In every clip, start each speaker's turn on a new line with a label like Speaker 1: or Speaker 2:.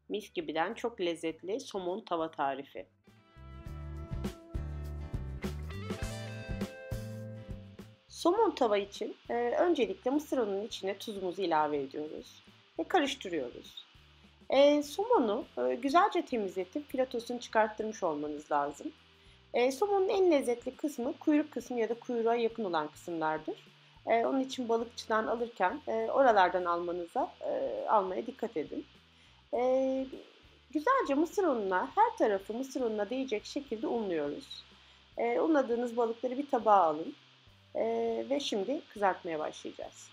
Speaker 1: Mis gibiden çok lezzetli somon tava tarifi. Somon tava için öncelikle mısır ununun içine tuzumuzu ilave ediyoruz ve karıştırıyoruz. Somonu güzelce temizletip filetosunu çıkarttırmış olmanız lazım. Somonun en lezzetli kısmı kuyruk kısmı ya da kuyruğa yakın olan kısımlardır. Onun için balıkçıdan alırken oralardan almaya dikkat edin. Eee, Güzelce mısır ununa, her tarafı mısır ununa değecek şekilde unluyoruz. Unladığınız balıkları bir tabağa alın ve şimdi kızartmaya başlayacağız.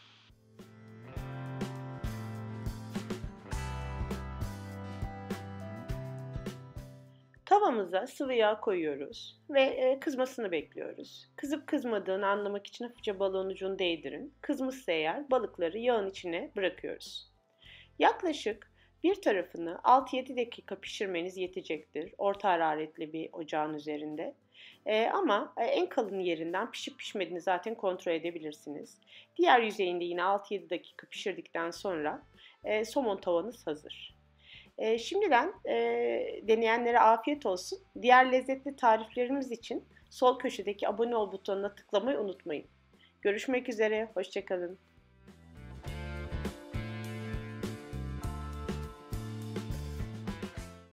Speaker 1: Tavamıza sıvı yağ koyuyoruz ve kızmasını bekliyoruz. Kızıp kızmadığını anlamak için hafifçe balığın ucunu değdirin. Kızmışsa eğer balıkları yağın içine bırakıyoruz. Yaklaşık bir tarafını 6-7 dakika pişirmeniz yetecektir. Orta hararetli bir ocağın üzerinde. Ama en kalın yerinden pişip pişmediğini zaten kontrol edebilirsiniz. Diğer yüzeyinde yine 6-7 dakika pişirdikten sonra somon tavanız hazır. Şimdiden deneyenlere afiyet olsun. Diğer lezzetli tariflerimiz için sol köşedeki abone ol butonuna tıklamayı unutmayın. Görüşmek üzere, hoşça kalın.